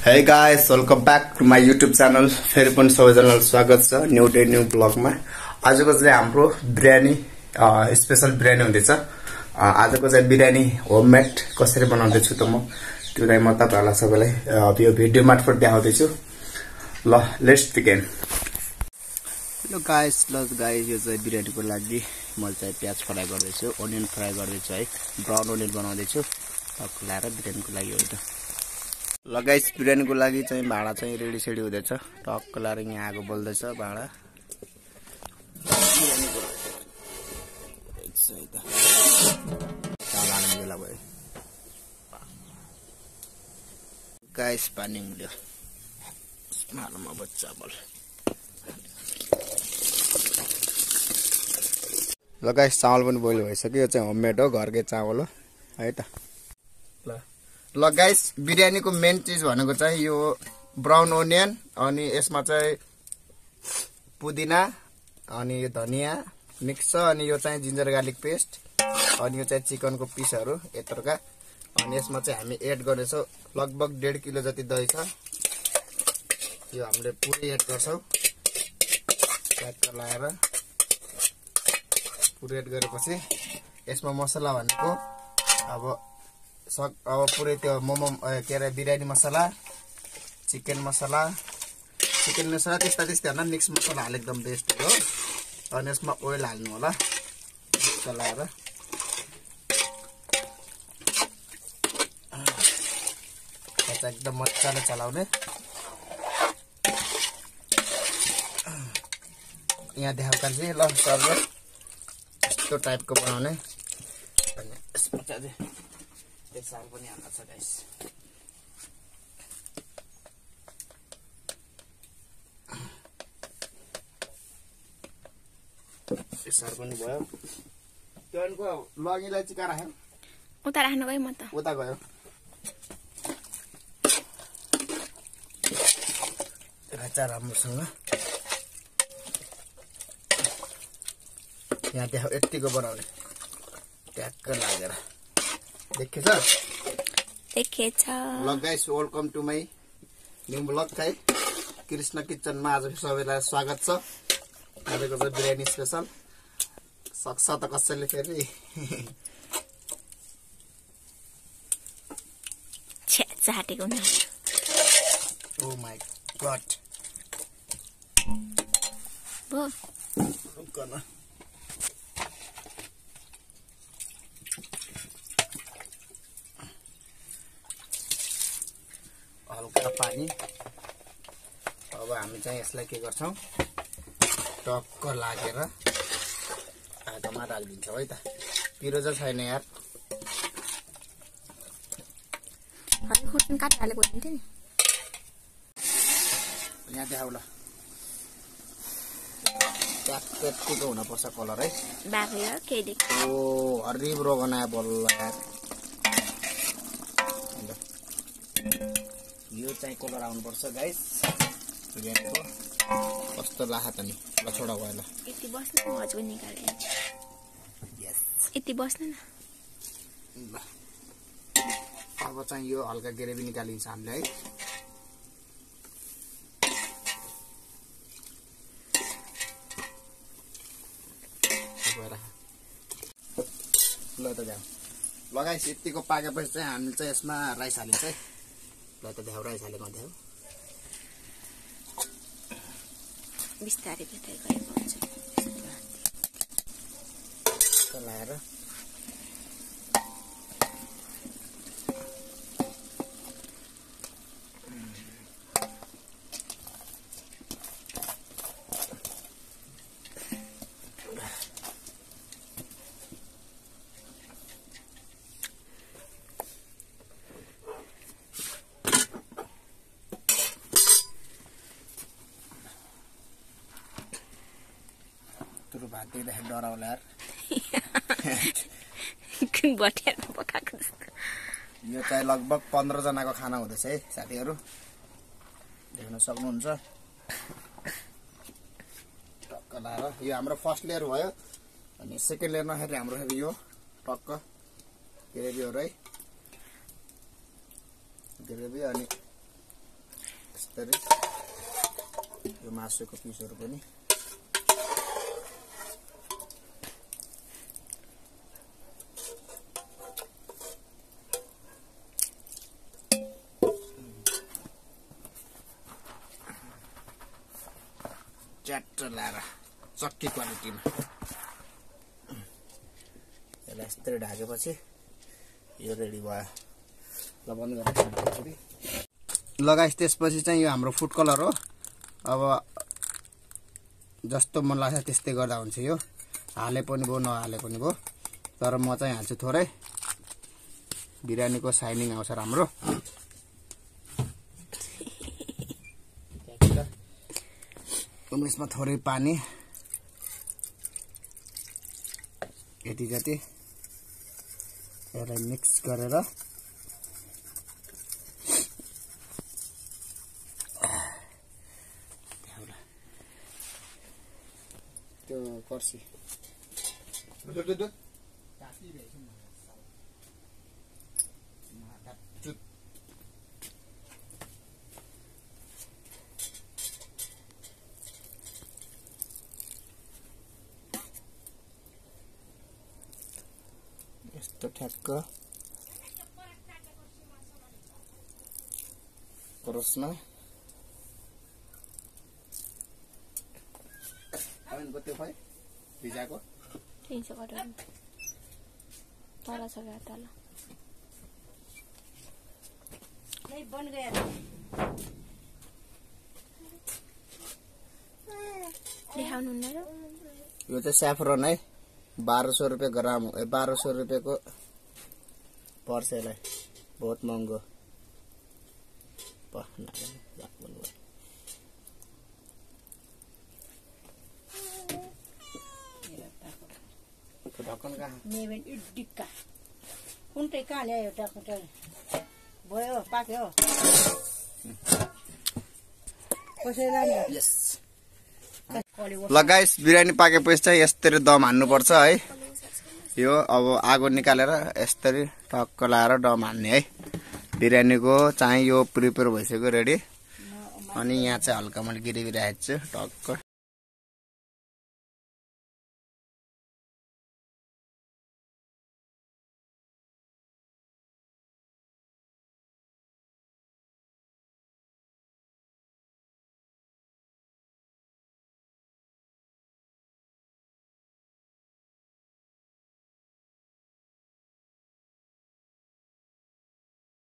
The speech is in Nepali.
Hey guys, welcome back to my YouTube channel. फेरि पनि सबैजनालाई स्वागत छ न्यू डे न्यू ब्लगमा। आजको चाहिँ हाम्रो बिरयानी स्पेशल बिरयानी हुँदैछ। आजको चाहिँ बिरयानी होममेड कसरी बनाउँदै छु त म त्यो चाहिँ म तपाईहरुलाई सबैलाई यो भिडियो मार्फत देखाउँदै छु। ल लेट्स बिगिन। हेलो गाइस, यो चाहिँ बिरयानीको लागि म चाहिँ प्याज फ्राई गर्दै छु, ओनियन फ्राई गर्दै छु है, ब्राउन ओनियन बनाउँदै छु। टक्क लाएर बिरयानीको लागि हो त। ल गाइस, बिरयानीको लागि चाहिँ भाडा चाहिँ रेडी सेडी हुँदैछ। टक्क लाएर यहाँ आगो बल्दैछ भाडा। बिरयानीको गाइस पानी मुल्यो मालमा चावल। ल गाइस, चावल पनि बोइल भइसक्यो। यो चाहिँ होममेड हो, घरकै चावल हो है त। ल गाइस, बिरयानीको मेन चीज भनेको चाहिँ यो ब्राउन ओनियन, अनि यसमा चाहिँ पुदिना, अनि यो धनिया मिक्स छ, अनि यो चाहिँ जिन्जर गार्लिक पेस्ट, अनि यो चाहिँ चिकनको पिसहरु यत्रका। अनि यसमा चाहिँ हामी एड गर्नेछौं लगभग 1.5 किलो जति दही छ। यो हामीले पुरै एड गर्छौं। ट्याक्क लाएर पुरै एड गरेपछि यसमा मसला भनेको अब पुरै त्यो मोमो के अरे बिरयानी मसला, चिकन मसला त्यस्ता मिक्स मसला हाले एकदम बेस्ट हो। अनि यसमा ओइल हाल्नु होला चलाएर। एकदम मजाले चलाउने। यहाँ देखाउँदा चाहिँ ल सर्भर यस्तो टाइपको बनाउने। अनि यसमा चाहिँ सार पनि हाल्नु छ गाइस। सार पनि भयो। त्यो लगीलाई चाहिँ कहाँ राख्यो? उता राख्नु गयो म त। उता गयो। राचा राम्रोसँग यहाँ देखो यतिको बनाउने। ट्याक्क लागेर देखेछ? देखेछ। ल guys, welcome to my new blog है, कृष्ण किचनमा। आज सबैलाई स्वागत छ। आजको चाहिँ बिरयानी स्पेशल सक्छ त कसैले फेरि। छे चाटेको न। Oh my god. बो कन हल्का पानी। अब हामी चाहिँ यसलाई के गर्छौं, टक्क लागेर आगोमा राखिदिन्छौं है त। पिरो चाहिँ छैन यार। हरि खुर्चन काट हालेको हुन्थ्यो नि। यहाँ देखाउ ल। ट्याक्कको हुन पर्छ कलर है। बाबु हो के देख। ओ हरि ब्रो बनाए बल्ल यार। यो चाहिँ कलर आउनु पर्छ गाइस बिरयानीको। कस्तो लाहा त नि। ल छोडा भयो ल। यति बस्नु म हजुर निकाले। यस, यति बस्नु न। ल अब चाहिँ यो हल्का ग्रेभी निकालिन्छ हामीले है। ल त जाऊ। लगाइस यतिको पाकेपछि चाहिँ हामीले चाहिँ यसमा राइस हालिन्छ है। ल त देखाउ, राइस हालेको देखाउ। बिस्तारै बिस्तारै गरेको हुन्छ। चलाएर भात देख्दाखेरि डराउला यार। बटियामा पकाएको जस्तो। यो चाहिँ लगभग 15 जनाको खाना हुँदैछ है साथीहरु, देख्न सक्नुहुन्छ। टक्क लाएर यो हाम्रो फर्स्ट लेयर भयो। अनि सेकेन्ड लेयरमा फेरि हाम्रो यो टक्क ग्रेभी हो है। ग्रेभी अनि यस्तरी यो मासुको पिसहरु पनि च्याट्ट लाएर चक्की क्वालिटीमा यसलाई यस्तरी ढाकेपछि यो रेडी भयो। ल बन्द गर्नु। ल गाइस त्यसपछि चाहिँ यो हाम्रो फुड कलर हो। अब जस्तो मन लाग्छ त्यस्तै गर्दा हुन्छ। यो हाले पनि भयो नहाले पनि भयो, तर म चाहिँ हाल्छु थोरै, बिरयानीको साइनिङ आउँछ राम्रो। यसमा थोरै पानी यति जति यसलाई मिक्स गरेर त्यो कर्सी यस्तो ठ्याक्क परोसमा अनको त्यो खै भिजाको 300 गरेर तल छ गा तल नै बन गया। देखाउनु न र यो चाहिँ स्याफ्रन है, 1200 रुपैयाँ ग्राम हो। 1200 रुपैयाँको पर्छ यसलाई, बहुत महँगो। ढक्कन कहाँ मेबेन इड्डिक्का कुन चाहिँ कहाँ ल्यायो ढक्कन भयो पाक्यो कसैलाई यस। ल गाइस बिरयानी पाकेपछि चाहिँ यस्तरी दम हान्नुपर्छ है। यो अब आगो निकालेर यस्तरी टक्क लाएर दम हान्ने है। बिरयानीको चाहिँ यो प्रिपेयर भइसक्यो रेडी। अनि यहाँ चाहिँ हल्का मैले गिरिराखेको छु टक्क